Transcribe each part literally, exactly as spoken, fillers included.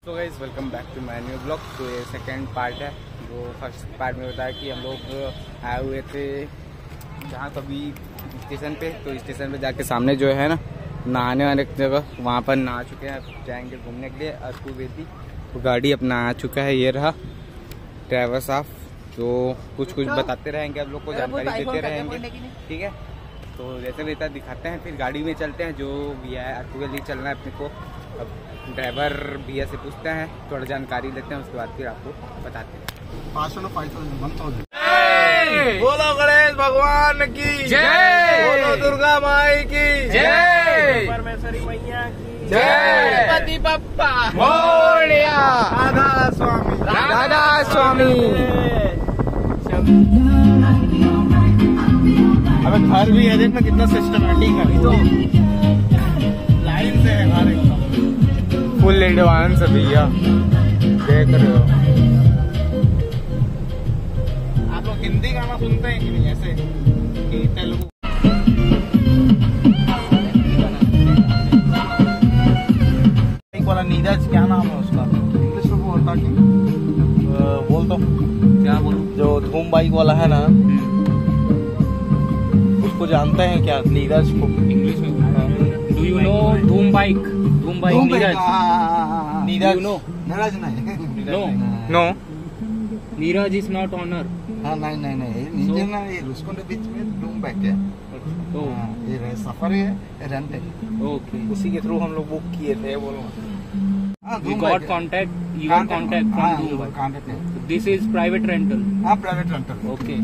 तो guys welcome back to my new blog. तो ये सेकंड पार्ट है। जो फर्स्ट पार्ट में बताया कि हम लोग आए हुए थे जहाँ कभी स्टेशन पे, तो स्टेशन पे जाके सामने जो है ना नहाने वाले जगह, वहाँ पर नहा चुके हैं। अब जाएंगे घूमने के लिए अर्कू वेदी। तो गाड़ी अपना आ चुका है, ये रहा ड्राइवर साहब, जो कुछ कुछ बताते रहेंगे, आप लोग को जानकारी देते रहेंगे, ठीक है। तो जैसे रहता दिखाते हैं, फिर गाड़ी में चलते हैं। जो भैया है अर्कू वेदी चलना है अपने को। अब ड्राइवर भैया से पूछते हैं, थोड़ा जानकारी लेते हैं, उसके बाद फिर आपको बताते हैं। बोलो गणेश भगवान की जय, बोलो दुर्गा माई की जय, परमेश्वरी मैया की जय, गणपति बप्पा मोरया, राधा स्वामी राधा स्वामी। अबे घर भी है, देखना कितना सिस्टमेटिक है। तो लाइन से है घर एकदम फुल एडवांस भैया, देख रहे हो। आप लोग हिंदी गाना सुनते हैं कि नहीं? ऐसे कि तेलुगु वाला नीरज, क्या नाम है उसका? इंग्लिश में बोलता कि बोल दो, क्या बोलूं? जो धूम बाइक वाला है ना, उसको जानते हैं क्या? नीरज को इंग्लिश में do you know Dhoom bike? Dhoom bike Neeraj, Neeraj no Neeraj नहीं, no no Neeraj is not owner. हाँ नहीं नहीं नहीं नीचे ना, ये उसको बीच में डूम बैक है। तो ये सफर है, रेंट है। ओके, उसी के थ्रू हम लोग बुक किए थे। बोलो you got contact, you got contact from Dhum contact है। this is private rental? हाँ प्राइवेट रेंटल। ओके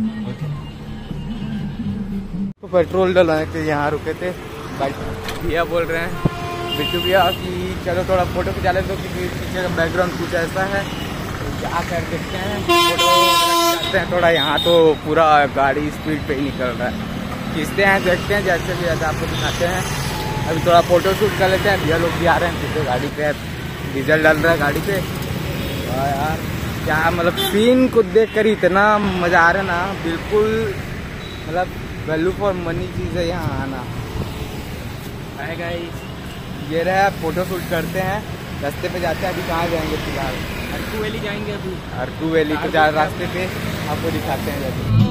तो पेट्रोल डलाने के यहाँ रुके थे। भैया बोल रहे हैं बिट्टू भैया कि चलो थोड़ा फोटो खिंचा लेते, क्योंकि पीछे का बैकग्राउंड कुछ ऐसा है। तो आकर देखते हैं, फोटो खिंचाते हैं थोड़ा। यहाँ तो पूरा गाड़ी स्पीड पे ही निकल रहा है। खींचते हैं, देखते हैं, जैसे भी जैसे आपको दिखाते हैं। अभी थोड़ा फोटो शूट कर लेते हैं। भैया लोग भी आ रहे हैं पीछे गाड़ी पे, डीजल डाल रहा है गाड़ी पे। और यार क्या मतलब सीन को देख कर इतना मज़ा आ रहा है ना, बिल्कुल मतलब वैल्यू फॉर मनी चीज़ है यहाँ आना। हाय गाइस, ये रहा, फोटो शूट करते हैं, रास्ते पे जाते हैं। अभी कहाँ जाएंगे फिलहाल? अर्कू वैली जाएंगे अभी। अर्कू वैली को जा रास्ते पे आपको दिखाते हैं जाते।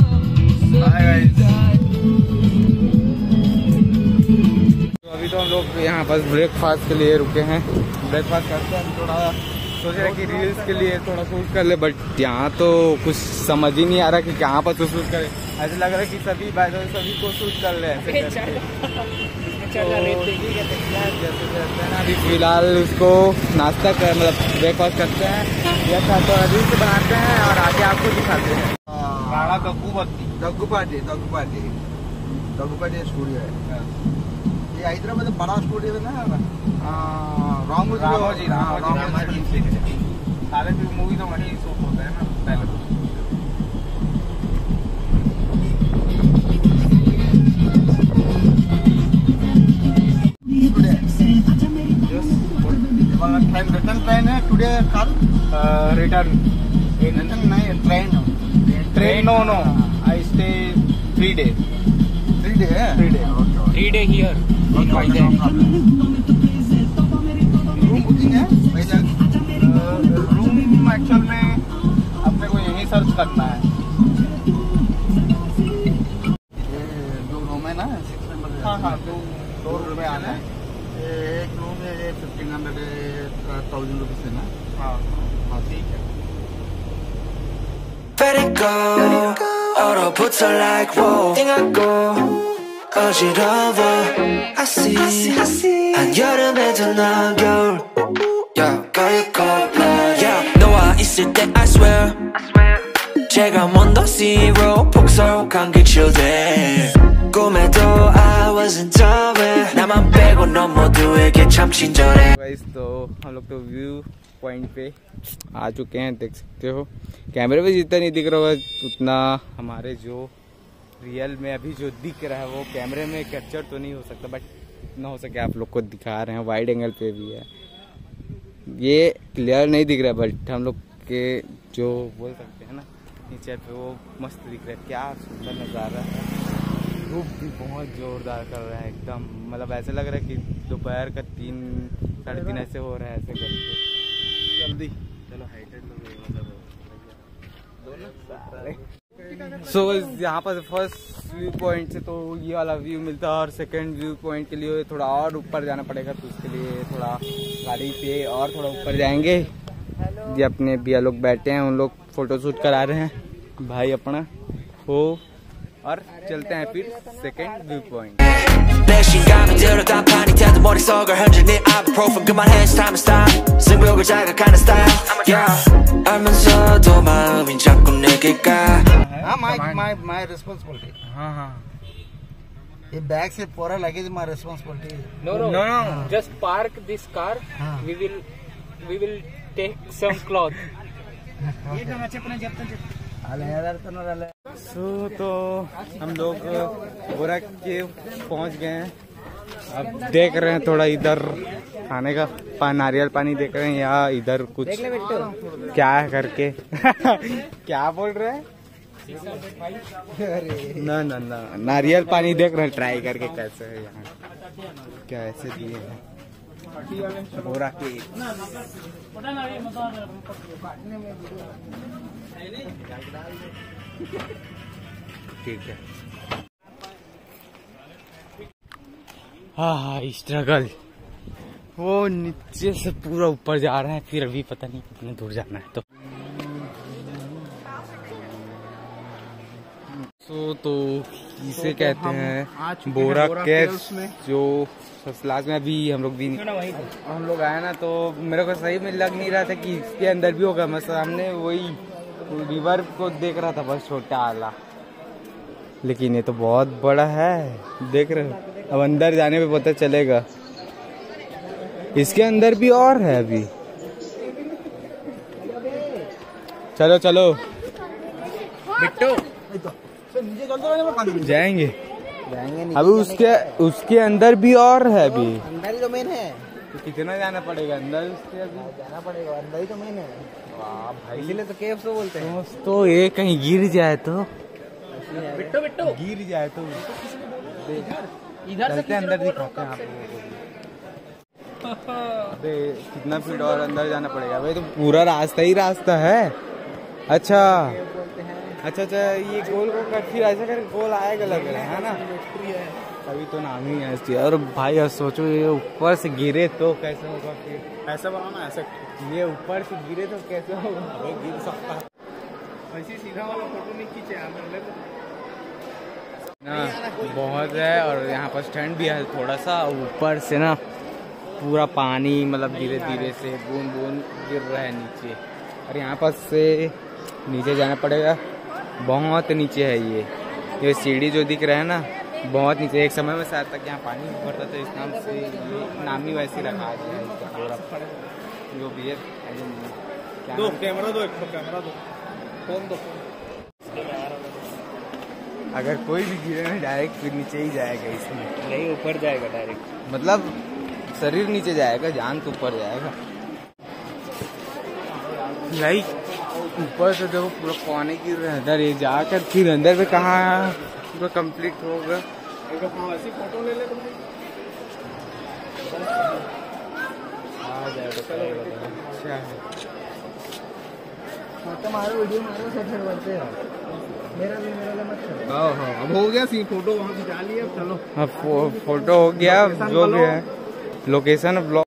तो अभी तो हम लोग यहाँ पर ब्रेकफास्ट के लिए रुके हैं। ब्रेकफास्ट करते हैं, थोड़ा सोच रहे कि रील्स के लिए थोड़ा शूट कर ले, बट यहाँ तो कुछ समझ ही नहीं आ रहा कि कहाँ पर तो शूट करें। ऐसे लग रहा है कि सभी बाय सभी को शूट कर ले ऐसे तो ठीक है, जैसे जैसे ना अभी फिलहाल उसको नाश्ता कर मतलब ब्रेकफास्ट करते हैं, या तो रील्स बनाते हैं और आगे आपको दिखाते हैं। राणा दग्गुपाटी दग्गुपाटी दग्गुपाटी दग्गुपाटी स्टूडियो है। ये हैदराबाद में बड़ा स्टूडियो है ना, रामोजी रामोजी रामोजी सारे मूवी तो वहीं शूट होता है ना पहले। रिटर्न ट्रेन है टुडे कल रिटर्न रिटर्न नहीं train train no no I stay three day three day है three day three day here in Vizag. Room booking है वाइजैक? रूम एक्चुअल में अपने को यहीं सर्च करना है। दो रूम है ना, सिक्स मेंबर। हाँ हाँ, दो दो रूम में आना है। एक रूम है फिफ्टीन हंड्रेड थाउजेंड रुपीज है ना। हाँ हाँ ठीक है। Let it go, 얼어붙어 like whoa. 띵하고 어지러워. I see, 한여름에도 난 겨울. Yeah, 거리고 yeah. 너와 있을 때 I swear, 제가 먼저 zero 폭설한 기출돼. 꿈에도 I wasn't aware. 나만 빼고 넌 모두에게 참 친절해. Guys तो हम लोग तो व्यू पॉइंट पे आ चुके हैं, देख सकते हो। कैमरे पे जितना नहीं दिख रहा है उतना हमारे जो रियल में अभी जो दिख रहा है वो कैमरे में कैप्चर तो नहीं हो सकता, बट इतना हो सके आप लोग को दिखा रहे हैं। वाइड एंगल पे भी है, ये क्लियर नहीं दिख रहा, बट हम लोग के जो बोल सकते हैं ना नीचे पे वो मस्त दिख रहा है। क्या सुंदर नज़ारा है। धूप भी बहुत जोरदार कर रहा है एकदम, मतलब ऐसे लग रहा है कि दोपहर का तीन साढ़े तीन ऐसे हो रहा है ऐसे करके। सो so, यहाँ पर फर्स्ट व्यू पॉइंट से तो ये वाला व्यू मिलता है और सेकंड व्यू पॉइंट के लिए थोड़ा और ऊपर जाना पड़ेगा, तो उसके लिए थोड़ा गाड़ी पे और थोड़ा ऊपर जाएंगे। ये अपने भैया लोग बैठे हैं, उन लोग फोटो शूट करा रहे हैं भाई अपना हो, और चलते हैं फिर सेकंड व्यू पॉइंट। हाँ हाँ, ये बैग से पूरा luggage my responsibility. No no no, just park this car, we will we will take some cloth. So so, तो हम लोग बोरा के पहुंच गए हैं। अब देख रहे हैं थोड़ा इधर खाने का पा, नारियल पानी देख रहे हैं या इधर कुछ क्या है करके क्या बोल रहे हैं? ना ना ना, नारियल पानी देख रहे हैं ट्राई करके कैसे है यहाँ, क्या ऐसे दिए हैं बोरा के। ठीक है। हाँ हाँ, स्ट्रगल वो नीचे से पूरा ऊपर जा रहे हैं, फिर अभी पता नहीं कितने दूर जाना है। तो सो तो इसे कहते हैं बोरा केव्स, जो ससलाज में अभी हम लोग भी हम लोग आए ना, तो मेरे को सही में लग नहीं रहा था कि इसके अंदर भी होगा। मैं सामने वही रिवर को देख रहा था बस, छोटा आला, लेकिन ये तो बहुत बड़ा है, देख रहे हो। अब अंदर जाने पे पता चलेगा, इसके अंदर भी और है अभी। चलो चलो बिट्टू जाएंगे जाएंगे अभी उसके उसके अंदर भी और है, अभी अंदर ही तो मेन है। तो कितना जाना पड़ेगा अंदर उसके? अभी जाना पड़ेगा, अंदर ही तो मेन है। वाह भाई, इसीलिए तो केव से बोलते हैं। तो ये कहीं गिर जाए तो, बिट्टू बिट्टू गिर जाए तो इधर से अंदर दिखाते हैं आप लोगों को। अबे कितना फीट और अंदर जाना पड़ेगा भाई? तो पूरा रास्ता ही रास्ता है। अच्छा अच्छा अच्छा, ये गोल को कर फिर ऐसा कर गोल आएगा लग रहा है ना, तभी तो नाम ही ऐसी। और भाई यार सोचो, ये ऊपर से गिरे तो कैसे होगा? फिर ऐसा बनाना, ऐसा ये ऊपर से गिरे तो कैसे होगा? गिर सकता है। ऐसी सीधा वाला फोटो नहीं खींचे ना, बहुत है। और यहाँ पर स्टैंड भी है थोड़ा सा, ऊपर से ना पूरा पानी मतलब धीरे धीरे से बूंद बूंद गिर रहा है नीचे। और यहाँ पर से नीचे जाना पड़ेगा, बहुत नीचे है ये ये सीढ़ी जो दिख रहा है ना, बहुत नीचे। एक समय में शायद तक यहाँ पानी भरता था, इस नाम से ये नाम ही वैसे रखा गया है। जो भी है दो कैमरा दो, एक कैमरा दो, फोन दो। अगर कोई भी गिरे ना डायरेक्ट फिर नीचे ही जाएगा, इसमें नहीं ऊपर जाएगा डायरेक्ट, मतलब शरीर नीचे जाएगा, जान तो ऊपर जाएगा। लाइक ऊपर से देखो पूरा पानी गिर रहा है अंदर, ये जाकर फिर अंदर में कहाँ पूरा कंप्लीट होगा। ऐसी फोटो ले ले तुम। आ जाएगा। अच्छा है, फोटो मारो, वीडियो मारो, सब फिर बढ़ते हैं। मेरा भी मेरा भी मत करो। हाँ हाँ, अब हो गया सी फोटो वहाँ खिंचा लिया, चलो। हाँ फो, फोटो हो गया, जो भी है लोकेशन ब्लॉग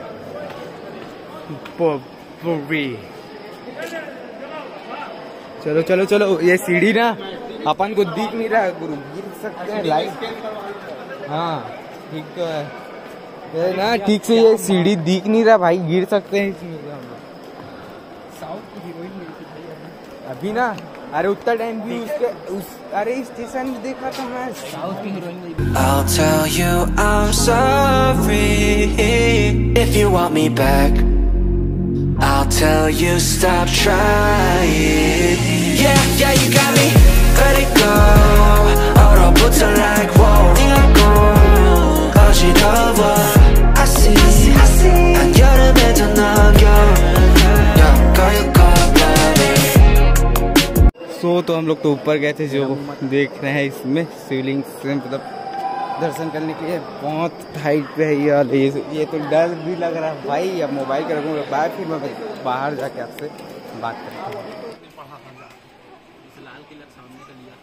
चलो चलो चलो। ये सीढ़ी ना अपन को दिख नहीं रहा है गुरु, गिर सकते हैं लाइट। हाँ ठीक तो है, ये ना ठीक से ये सीढ़ी दिख नहीं रहा भाई, गिर सकते हैं इसमें। साउथ की हीरोइन मिलती थी अभी ना, अरे उतना टाइम भी उसके उस अरे स्टेशन में देखा था मैं, साउथ की heroine. I'll tell you I'm sorry if you want me back. I'll tell you stop trying. Yeah, yeah, you got me. Let it go. 얼어붙어 like whoa. 네가 꼭 어지러워. I see, I see. 한여름에도 너겨울. 여거여거 baby. So तो हम लोग तो ऊपर गए थे, जो देख रहे हैं इसमें शिवलिंग से मतलब दर्शन करने के लिए बहुत हाइट पे है यार। ये ये तो डर भी लग रहा है भाई। अब मोबाइल का रखूँगा बाहर, फिर मैं बाहर जाके आपसे बात करता हूँ। लाल किला सामने का लिया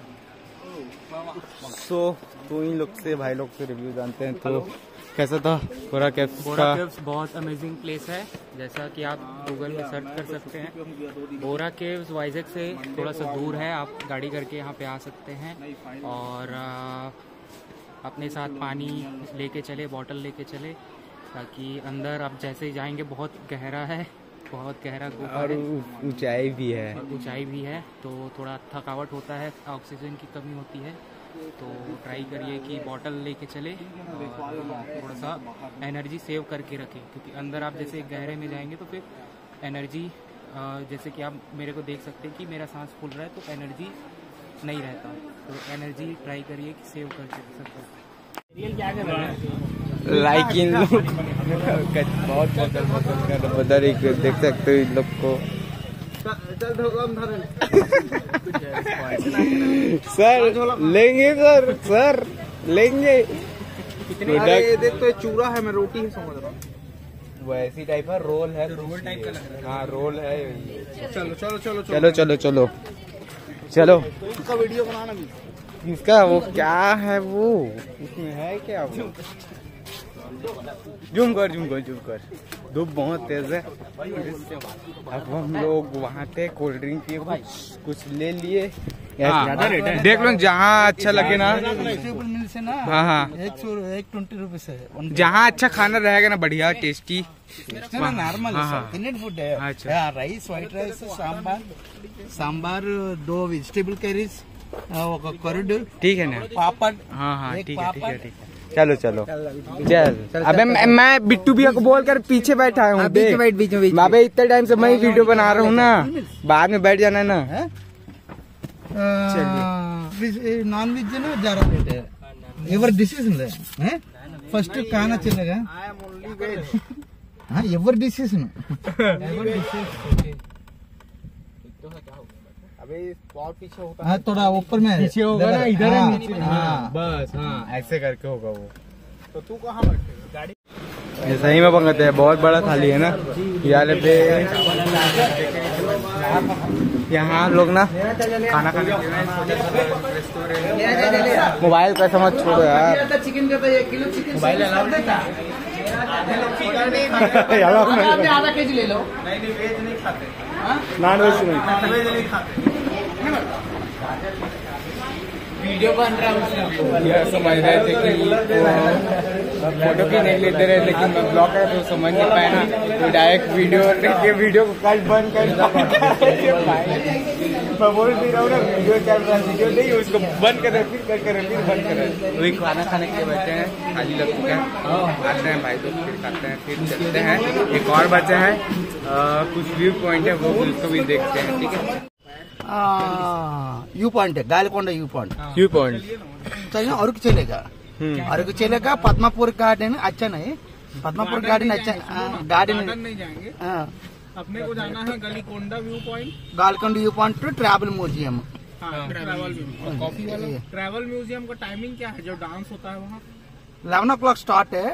सो तो इन लोग से भाई लोग से रिव्यू जानते हैं। तो कैसा था बोरा केव्स? बोरा केव्स बहुत अमेजिंग प्लेस है, जैसा कि आप गूगल में सर्च कर सकते हैं। बोरा केव्स वाइजैक से थोड़ा सा दूर है, आप गाड़ी करके यहाँ पे आ सकते हैं और आ, अपने साथ पानी लेके चले, बॉटल लेके चले, ताकि अंदर आप जैसे ही जाएंगे बहुत गहरा है, बहुत गहरा गुफा और ऊंचाई भी है, ऊंचाई भी है, तो थोड़ा थकावट होता है, ऑक्सीजन की कमी होती है। तो ट्राई करिए कि बॉटल लेके चले और थोड़ा सा एनर्जी सेव करके रखें, क्योंकि अंदर आप जैसे गहरे में जाएंगे तो फिर एनर्जी, जैसे कि आप मेरे को देख सकते हैं कि मेरा सांस फूल रहा है तो एनर्जी नहीं रहता, तो एनर्जी ट्राई करिए कि सेव करके रख सकते। लाइक इन लोग बहुत बदल बदल कर बदल एक देख सकते हो इन लोग को। सर लेंगे सर सर लेंगे। अरे देख तो ये चूरा है, मैं रोटी ही समझ रहा हूँ। वो ऐसी टाइप है, रोल है, रोल टाइप का लग रहा है। हाँ रोल है। चलो चलो चलो चलो चलो चलो चलो इसका वीडियो बनाना भी। इसका वो क्या है, वो उसमें है क्या, वो जूम कर जूम कर जूम कर। धूप बहुत तेज है। अब हम लोग वहाँ थे, कोल्ड ड्रिंक पिए, कुछ कुछ ले लिए। देख लो जहाँ अच्छा लगे ना। से ना हाँ हाँ एक सौ एक ट्वेंटी रुपीज है। जहाँ अच्छा खाना रहेगा ना, बढ़िया टेस्टी नॉर्मल हाँ, इंडियन फूड है। अच्छा। Rice, white rice, sambar sambar दो वेजिटेबल करीज, कॉरिडोर, ठीक है ना, पापड़। हाँ हाँ एक ठीक है ठीक है पापड़। ठीक है। चलो चलो चल। अबे मैं, मैं बिट्टू भैया को बोल कर पीछे बैठा हूँ। अबे इतने टाइम से मैं वीडियो बना रहा हूँ ना, बाद में बैठ जाना ना। नॉन वेज ना ज़्यादा रेट है। एवर डिसीजन है, फर्स्ट खाना चलेगा। हाँ एवर डिसीजन। अबे और पीछे होता हाँ थोड़ा ऊपर में पीछे होगा ना, इधर है नीचे। हाँ बस हाँ ऐसे करके होगा वो। तो तू कहाँ बैठेगा गाड़ी? सही में पंगते है, बहुत बड़ा थाली है ना यार पे। यहाँ लोग ना खाना खाने के लिए मोबाइल कैसा मत छोड़ो यार। चिकन का एक किलो चिकन मोबाइल अलाउड है क्या? आधा के जी ले लो। नहीं नहीं वेज नहीं खाते, नॉन वेज नहीं, वेज नहीं खाते। वीडियो बन रहा है, यह समझ रहे थे कि फोटो की नहीं लेते रहे, लेकिन ब्लॉग है तो समझ नहीं पाए ना, तो डायरेक्ट वीडियो के वीडियो को कट बंद कर। मैं बोल भी रहा हूँ ना, वीडियो चल रहा है, वीडियो नहीं उसको बंद करें, फिर कर करें, फिर बंद करें। वही खाना खाने के लिए बैठे हैं, खाली लग चुका है, आते हैं भाई तो फिर खाते हैं, फिर चलते हैं। एक और बचा है, कुछ व्यू पॉइंट है, वो उसको भी देखते हैं। ठीक है, व्यू पॉइंट है, Galikonda view point. View point चलिए अरुक चलेगा, अरुक चलेगा। पद्मापुर गार्डन अच्छा नहीं, पद्मापुर गार्डन अच्छा गार्डन नहीं जाएंगे, अपने को जाना है Galikonda view point, Galikonda view point to tribal museum. Tribal coffee वाला ट्रैवल म्यूजियम का टाइमिंग क्या है, जो डांस होता है वहाँ? इलेवन ओ क्लॉक स्टार्ट है,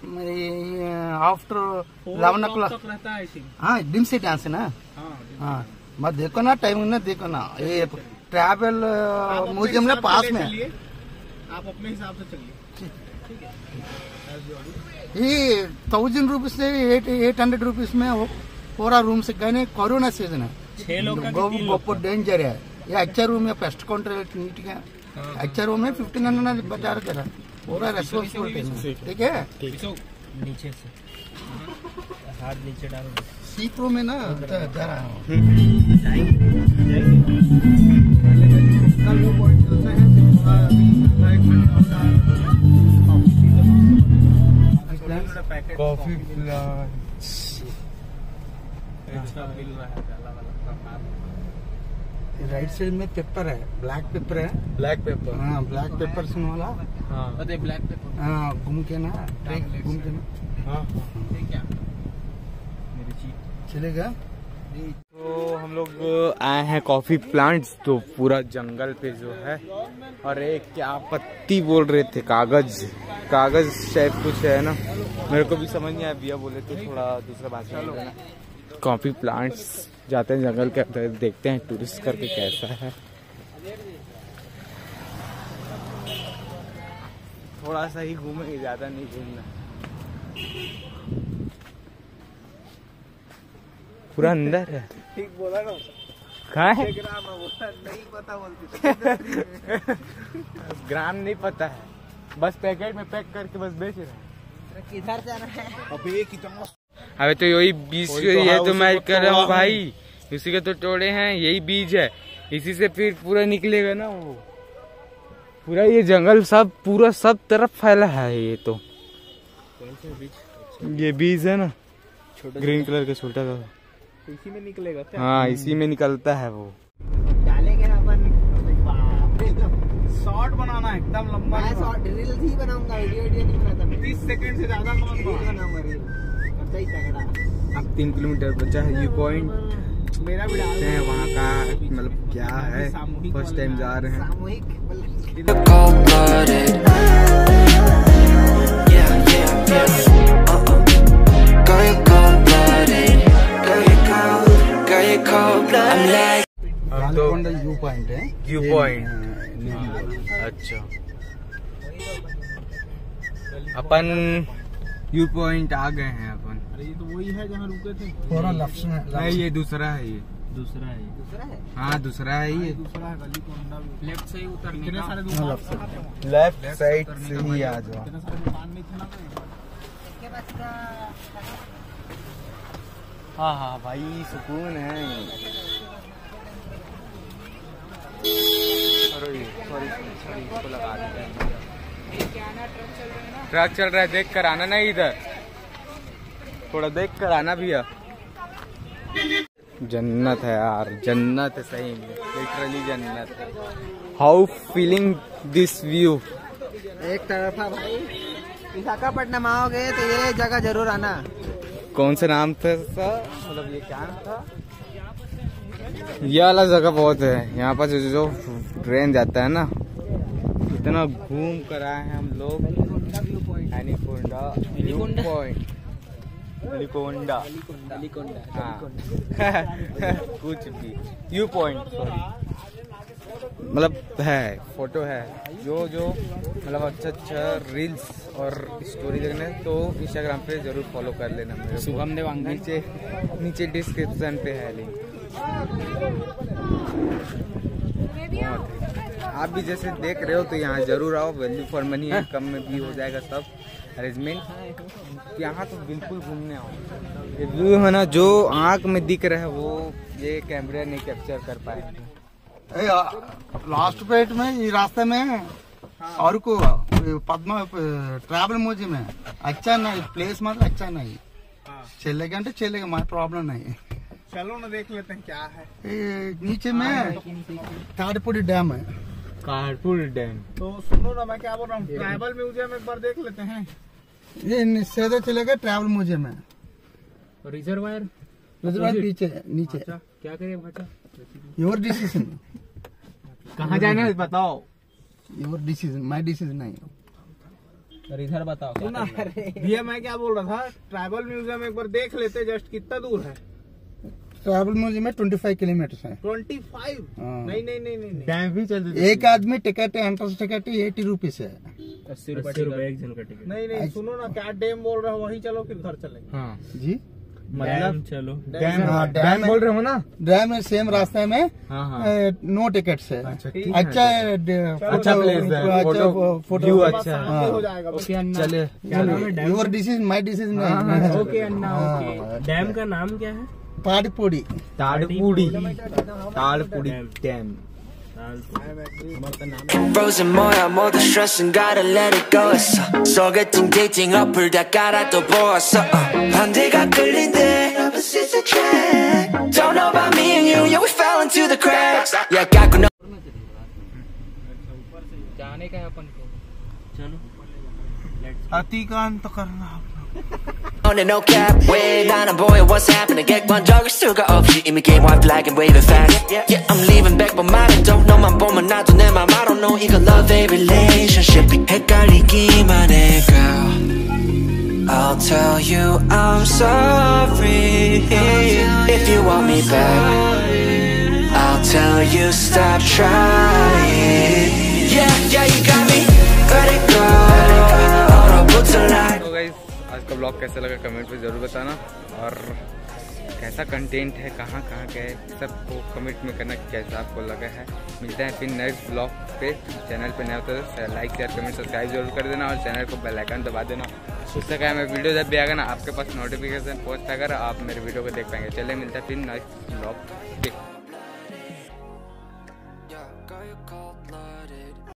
आफ्टर इलेवन ओ क्लॉक रहता है। हाँ दिन से डांस है ना। हाँ मत देखो ना, टाइमिंग ना देखो ना। ये ट्रैवल म्यूजियम में पास में, आप अपने हिसाब से चलिए। ठीक है, ये थाउजेंड रुपीज से एट एट हंड्रेड रुपीज में वो पूरा रूम से गए। कोरोना सीजन है, छह लोग गोपो डेंजर है। ये अच्छा रूम है, पेस्ट काउंटर नीट है, अच्छा रूम है। फिफ्टीन हंड्रेड बता रहे थे, पूरा रेस्पॉन्सिबिलिटी। ठीक है, नीचे से हाथ नीचे डालो, सीट रूम में ना जरा कॉफी राइट साइड में पेपर है, ब्लैक पेपर है, ब्लैक पेपर। हाँ ब्लैक पेपर सुन वाला। हाँ अरे ब्लैक पेपर। हाँ घूम के ना, ट्रेक घूम के ना। हाँ क्या चलेगा। तो हम लोग आए हैं कॉफी प्लांट्स, तो पूरा जंगल पे जो है, और एक क्या पत्ती बोल रहे थे, कागज कागज शायद कुछ है ना, मेरे को भी समझ नहीं आया, भैया बोले थे थोड़ा दूसरा भाषा में ना। कॉफी प्लांट्स जाते हैं जंगल के अंदर, देखते हैं टूरिस्ट करके कैसा है। थोड़ा सा ही घूमेंगे, ज्यादा नहीं घूमना। पूरा अंदर है। ठीक बोला ना, कहाँ है? ग्राम नहीं पता बोलती। ग्राम नहीं पता है, बस पैकेट में पैक करके बस बेच रहे हैं। किधर जाना है? अबे कितना अबे तो यही बीज तो ये है, तो मैं उसी को कर रहा हूँ तोड़ा भाई, उसी के तो तोड़े हैं, यही बीज है, इसी से फिर पूरा निकलेगा ना वो। पूरा ये जंगल सब पूरा सब तरफ फैला है ये तो। कौन सा बीज? ये बीज है ना, छोटा ग्रीन कलर का छोटा का। इसी में निकलेगा क्या? हाँ इसी में निकलता है वो। डालेंगे ना अपन। शॉर्ट बनाना है एकदम लंबा। मैं शॉर्ट रील ही बनाऊंगा, वीडियो वीडियो नहीं बनाता। तीस सेकंड से ज्यादा कम बनाऊंगा रील। सही तगड़ा। अब तीन किलोमीटर बचा है, व्यू पॉइंट मेरा भी डालते हैं वहाँ का, मतलब क्या है, फर्स्ट टाइम जा रहे हैं। सामूहिक cold-blooded. Yeah, yeah, yeah. Uh-uh. Girl, you're cold-blooded. Girl, you're cold. Girl, you're cold-blooded. I'm like. Galikonda view point है। व्यू पॉइंट, अच्छा। अपन व्यू पॉइंट आ गए हैं अपन। अरे ये तो वही है जहाँ रुके थे। थोड़ा लेफ्ट में। नहीं ये दूसरा है, ये दूसरा है। दूसरा है? हाँ दूसरा है ये। दूसरा है गालकोंडा। लेफ्ट से ही उतरने कितने का। सारे दुकान? लेफ्ट साइड से ही आ जाओ। कितने सारे दुकान नहीं थे ना? हाँ हाँ भाई सुकून है। सॉरी सॉरी सॉरी इसको लगा दिया। ट्रक चल रहा है, देख कर आना ना इधर, थोड़ा देख कर आना भैया। जन्नत है यार, जन्नत है सही में, लिटरली जन्नत है। How feeling this view. एक तरफा भाई, विशाखापट्टनम आओगे तो ये जगह जरूर आना। कौन सा नाम था सर, मतलब ये क्या नाम था? ये वाला जगह बहुत है, यहाँ पर जो जो ट्रेन जाता है ना, इतना घूम कर आए हैं हम लोग। एलिकोंडा व्यू पॉइंट, एलिकोंडा हाँ कुछ भी व्यू पॉइंट, सॉरी मतलब है, फोटो है जो जो मतलब अच्छा अच्छा रील्स और स्टोरी देखने तो इंस्टाग्राम पे जरूर फॉलो कर लेना मेरे। शुभम देवांगन, नीचे नीचे डिस्क्रिप्शन पे है लिंक। आप भी जैसे देख रहे हो तो यहाँ जरूर आओ, वैल्यू फॉर मनी है, कम में भी हो जाएगा सब अरेंजमेंट। यहाँ तो बिल्कुल घूमने आओ। ये व्यू है ना जो आँख में दिख रहा है वो ये कैमरा नहीं कैप्चर कर पाएगा। लास्ट पेट में ये रास्ते में और को पद्मा ट्रैवल म्यूजियम है, अच्छा नहीं प्लेस, मतलब अच्छा नहीं। चलेगा तो चलेगा, हमारा प्रॉब्लम नहीं। चलो ना देख लेते हैं क्या है। ए, नीचे में ताड़पुरी डैम है। कानपुर डैम। तो सुनो ना, मैं क्या बोल रहा हूँ, ट्रैवल म्यूजियम एक बार देख लेते हैं। ये सीधे चलेगा ट्रैवल म्यूजियम है। रिजर्वायर रिजर्वायर पीछे नीचे। क्या करें भाषा? Your decision. कहाँ जाना है बताओ। योर डिसीजन, माय डिसीजन नहीं। इधर बताओ। भैया मैं क्या बोल रहा था, ट्राइबल म्यूजियम एक बार देख लेते, जस्ट कितना दूर है? ट्रैवल म्यूजियम में पच्चीस किलोमीटर है। पच्चीस? नहीं नहीं नहीं नहीं डैम भी चल एक आदमी टिकट है, एंट्रेंस टिकट अस्सी रुपीस है। अस्सी रुपए एक जन का टिकट। नहीं नहीं सुनो ना, क्या डैम बोल रहे हो, वहीं चलो फिर घर चलेंगे। हाँ जी मतलब चलो डैम, हाँ, डैम डैम बोल रहे हो ना। डैम में सेम रास्ते में हाँ हाँ नो टिकट है। अच्छा ठीक है। अच्छा अच्छा प्लेस है, फोटो फोटो व्यू अच्छा है। शांति हो जाएगा। ओके अन्ना, चले योर डिसीजन माय डिसीजन हाँ, हाँ, नहीं। ओके अन्ना, ओके। डैम का नाम क्या है? Tadpuri. Tadpuri, Tadpuri dam. Frozen 뭐야 모두 stressing gotta let it go 했어 소개팅 데이팅 어플 다 깔아도 보았어 uh. 반대가 끌린대 opposites attract Don't know about me and you, yeah we fell into the cracks Yeah got no जाने का है अपन को, चलो अति का अंत करना। On no cap, wait, 나는 보여 what's happening 객관적일 수가 없이 이미 game white flag and waving fast Yeah, I'm leaving back but 말은 don't 너만 보면 나도 내 맘 I don't know 이건 love a relationship 헷갈리기만 해 girl I'll tell you I'm sorry If you want me back I'll tell you stop trying Yeah, yeah, you got me Let it go blog कैसा लगा comment पे ज़रूर बताना, और कैसा content है, कहाँ कहाँ गए, सबको कमेंट में करना कि कैसा आपको लगा है। मिलते हैं फिर नेक्स्ट ब्लॉग पे। चैनल पे नए होते तो लाइक शेयर कमेंट सब्सक्राइब जरूर कर देना, और चैनल को बेल आइकन दबा देना। उससे क्या है, मैं वीडियो जब भी आएगा ना आपके पास नोटिफिकेशन पहुँच पाएगा, आप मेरे वीडियो को देख पाएंगे। चलिए मिलता है फिर नेक्स्ट ब्लॉग पे।